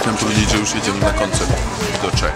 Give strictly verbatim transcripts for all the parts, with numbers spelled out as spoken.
Chciałem powiedzieć, że już jedziemy na koncert do Czech.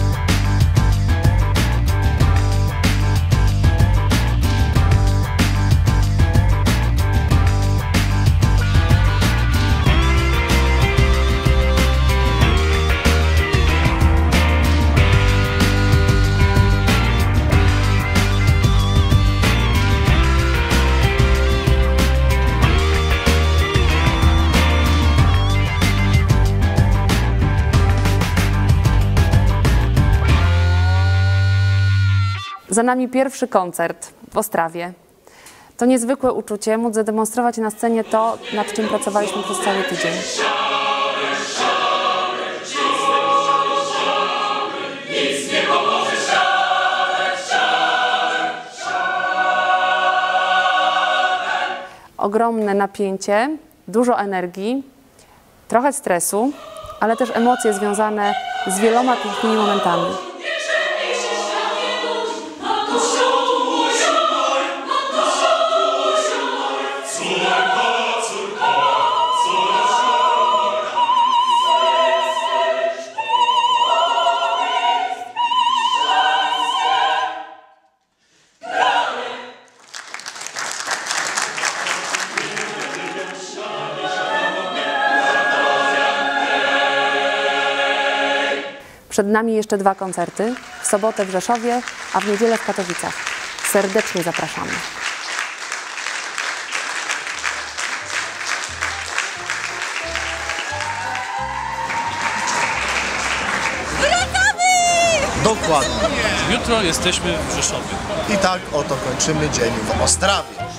Za nami pierwszy koncert w Ostrawie. To niezwykłe uczucie móc zademonstrować na scenie to, nad czym pracowaliśmy przez cały tydzień. Ogromne napięcie, dużo energii, trochę stresu, ale też emocje związane z wieloma pięknymi momentami. Przed nami jeszcze dwa koncerty, w sobotę w Rzeszowie, a w niedzielę w Katowicach. Serdecznie zapraszamy. Dokładnie. Jutro jesteśmy w Rzeszowie. I tak oto kończymy dzień w Ostrawie.